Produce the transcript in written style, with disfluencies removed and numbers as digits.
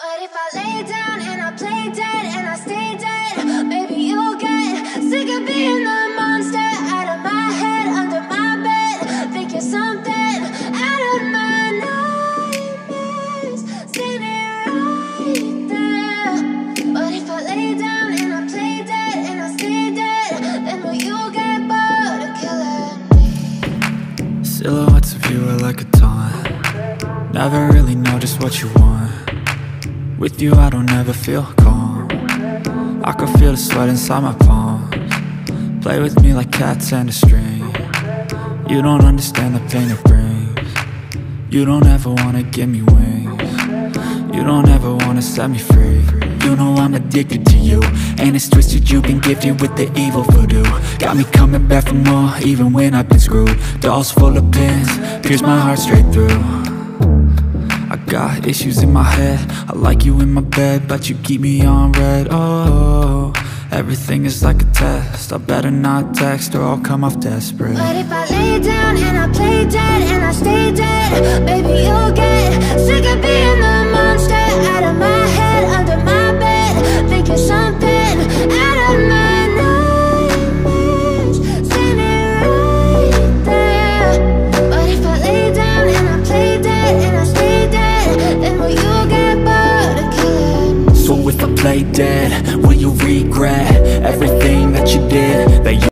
But if I lay down and I play dead and I stay dead, maybe you'll get sick of being the monster out of my head, under my bed. Think you're something out of my nightmares, standing right there. But if I lay down and I play dead and I stay dead, then will you get bored of killing me? Silhouettes of you are like a taunt. Never really know just what you want. With you I don't ever feel calm. I can feel the sweat inside my palms. Play with me like cats and a string. You don't understand the pain it brings. You don't ever wanna give me wings. You don't ever wanna set me free. You know I'm addicted to you, and it's twisted, you've been gifted with the evil voodoo. Got me coming back for more, even when I've been screwed. Dolls full of pins, pierce my heart straight through. I got issues in my head, I like you in my bed, but you keep me on red. Oh, everything is like a test, I better not text or I'll come off desperate. But if I lay down and I play dead and I stay dead, baby you'll get sick of being the monster out of my head, under my bed. Think you're something out of my nightmares, standing right there. But if I lay down and I play dead and I stay dead, then will you get bored of killing me? So if I play dead, will you regret everything that you did, that you